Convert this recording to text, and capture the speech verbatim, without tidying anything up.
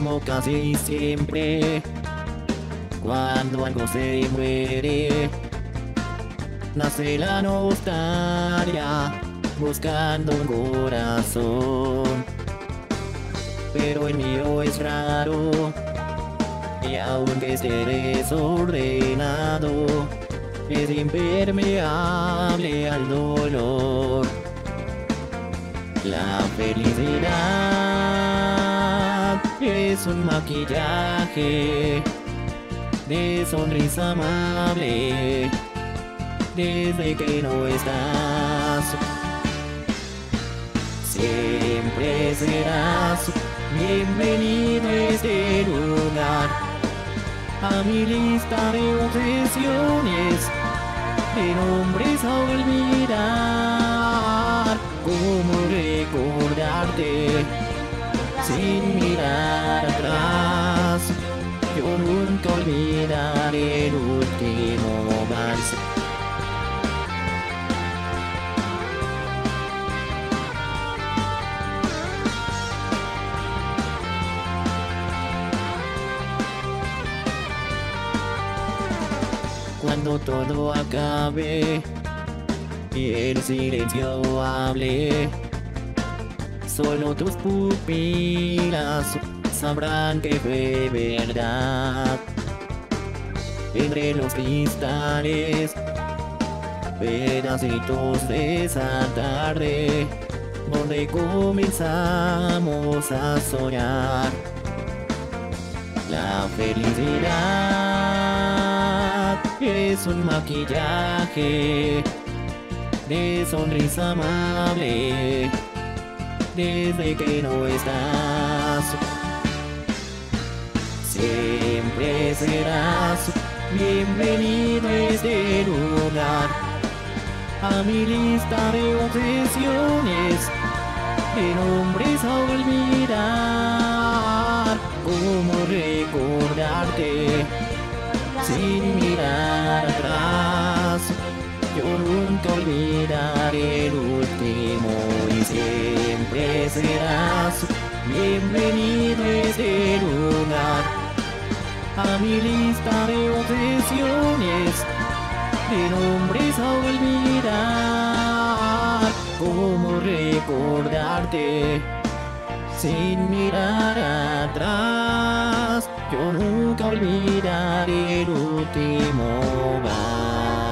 como casi siempre, cuando algo se muere, nace la nostalgia, buscando un corazón. Pero el mío es raro, y aunque esté desordenado, es impermeable al dolor. La felicidad es un maquillaje de sonrisa amable desde que no estás. Siempre serás bienvenido a este lugar, a mi lista de obsesiones, de nombres a olvidar. Cómo recordarte sin mirar atrás. Yo nunca olvidaré el último vals. Cuando todo acabe y el silencio hable, solo tus pupilas sabrán que fue verdad. Entre los cristales, pedacitos de esa tarde, donde comenzamos a soñar. La felicidad es un maquillaje de sonrisa amable desde que no estás. Siempre serás bienvenido a este lugar, a mi lista de obsesiones, de nombres a olvidar. Cómo recordarte sin mirar atrás. Yo nunca olvidaré el último, y siempre serás bienvenido a este lugar, a mi lista de obsesiones, de nombres a olvidar. Cómo recordarte sin mirar atrás. Yo nunca olvidaré el último vals.